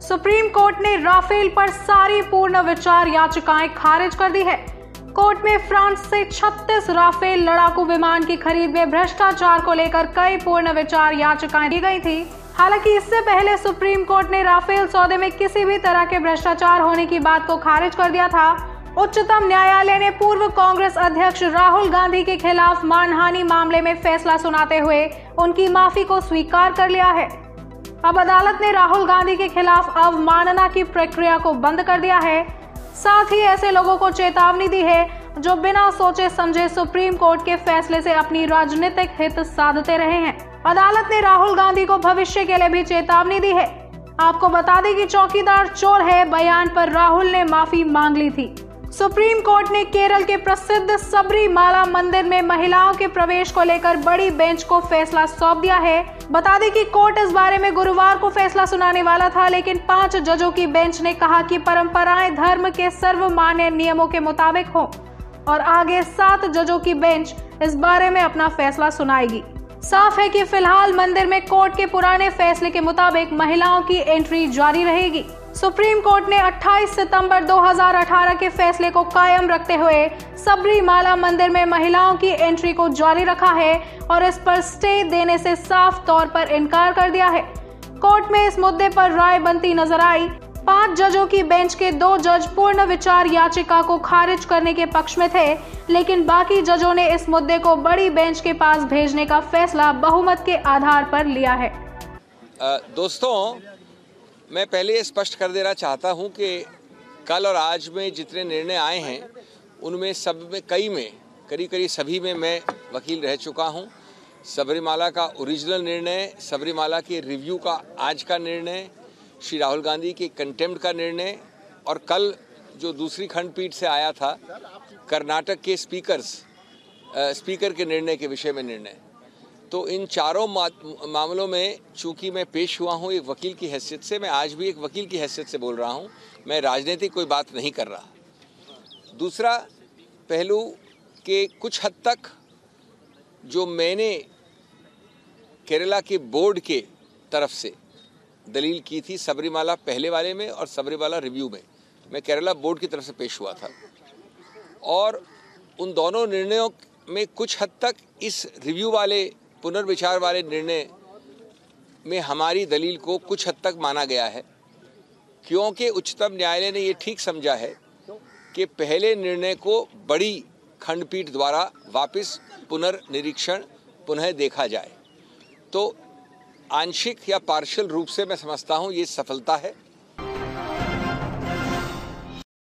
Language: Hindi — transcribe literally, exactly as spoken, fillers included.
सुप्रीम कोर्ट ने राफेल पर सारी पूर्ण विचार याचिकाएं खारिज कर दी है। कोर्ट में फ्रांस से छत्तीस राफेल लड़ाकू विमान की खरीद में भ्रष्टाचार को लेकर कई पूर्ण विचार याचिकाएं दी गई थी। हालांकि इससे पहले सुप्रीम कोर्ट ने राफेल सौदे में किसी भी तरह के भ्रष्टाचार होने की बात को खारिज कर दिया था। उच्चतम न्यायालय ने पूर्व कांग्रेस अध्यक्ष राहुल गांधी के खिलाफ मानहानि मामले में फैसला सुनाते हुए उनकी माफी को स्वीकार कर लिया है। अब अदालत ने राहुल गांधी के खिलाफ अवमानना की प्रक्रिया को बंद कर दिया है। साथ ही ऐसे लोगों को चेतावनी दी है जो बिना सोचे समझे सुप्रीम कोर्ट के फैसले से अपनी राजनीतिक हित साधते रहे हैं। अदालत ने राहुल गांधी को भविष्य के लिए भी चेतावनी दी है। आपको बता दें कि चौकीदार चोर है बयान पर राहुल ने माफी मांग ली थी। सुप्रीम कोर्ट ने केरल के प्रसिद्ध सबरीमाला मंदिर में महिलाओं के प्रवेश को लेकर बड़ी बेंच को फैसला सौंप दिया है। बता दें कि कोर्ट इस बारे में गुरुवार को फैसला सुनाने वाला था, लेकिन पांच जजों की बेंच ने कहा कि परंपराएं धर्म के सर्वमान्य नियमों के मुताबिक हो और आगे सात जजों की बेंच इस बारे में अपना फैसला सुनाएगी। साफ है कि फिलहाल मंदिर में कोर्ट के पुराने फैसले के मुताबिक महिलाओं की एंट्री जारी रहेगी। सुप्रीम कोर्ट ने अट्ठाईस सितंबर दो हज़ार अठारह के फैसले को कायम रखते हुए सबरीमाला मंदिर में महिलाओं की एंट्री को जारी रखा है और इस पर स्टे देने से साफ तौर पर इनकार कर दिया है। कोर्ट में इस मुद्दे पर राय बनती नजर आई। पांच जजों की बेंच के दो जज पूर्ण विचार याचिका को खारिज करने के पक्ष में थे, लेकिन बाकी जजों ने इस मुद्दे को बड़ी बेंच के पास भेजने का फैसला बहुमत के आधार पर लिया है। आ, दोस्तों, मैं पहले ये स्पष्ट कर देना चाहता हूं कि कल और आज में जितने निर्णय आए हैं उनमें सब में कई में करीब करीब सभी में मैं वकील रह चुका हूं। सबरीमाला का ओरिजिनल निर्णय, सबरीमाला के रिव्यू का आज का निर्णय, श्री राहुल गांधी के कंटेम्प्ट का निर्णय और कल जो दूसरी खंडपीठ से आया था कर्नाटक के स्पीकर्स स्पीकर के निर्णय के विषय में निर्णय। तो इन चारों मामलों में चूंकि मैं पेश हुआ हूं एक वकील की हैसियत से, मैं आज भी एक वकील की हैसियत से बोल रहा हूं, मैं राजनीतिक कोई बात नहीं कर रहा। दूसरा पहलू कि कुछ हद तक जो मैंने केरला के बोर्ड के तरफ से दलील की थी सबरीमाला पहले वाले में और सबरीमाला रिव्यू में, मैं केरला बोर्ड की तरफ से पेश हुआ था और उन दोनों निर्णयों में कुछ हद तक इस रिव्यू वाले पुनर्विचार वाले निर्णय में हमारी दलील को कुछ हद तक माना गया है, क्योंकि उच्चतम न्यायालय ने ये ठीक समझा है कि पहले निर्णय को बड़ी खंडपीठ द्वारा वापस पुनर्निरीक्षण पुनः देखा जाए। तो आंशिक या पार्शियल रूप से मैं समझता हूँ ये सफलता है।